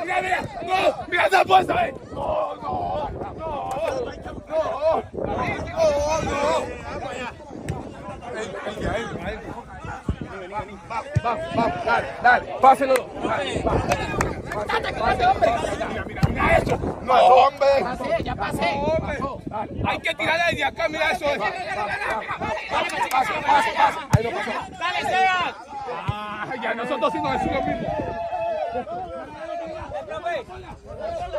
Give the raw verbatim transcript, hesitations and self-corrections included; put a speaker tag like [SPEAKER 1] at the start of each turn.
[SPEAKER 1] mira, mira. No, mira esa fuerza, eh. No, no, no, no, no, no. Vamos, vamos, dale, dale, pásenlo. Dale, mira, mira, mira eso. No, hombre.
[SPEAKER 2] Pasé, ya pasé.
[SPEAKER 1] Hay que tirarle desde acá, mira eso.
[SPEAKER 2] Dale, Seba.
[SPEAKER 1] Ah, ya nosotros sí nos decimos lo mismo.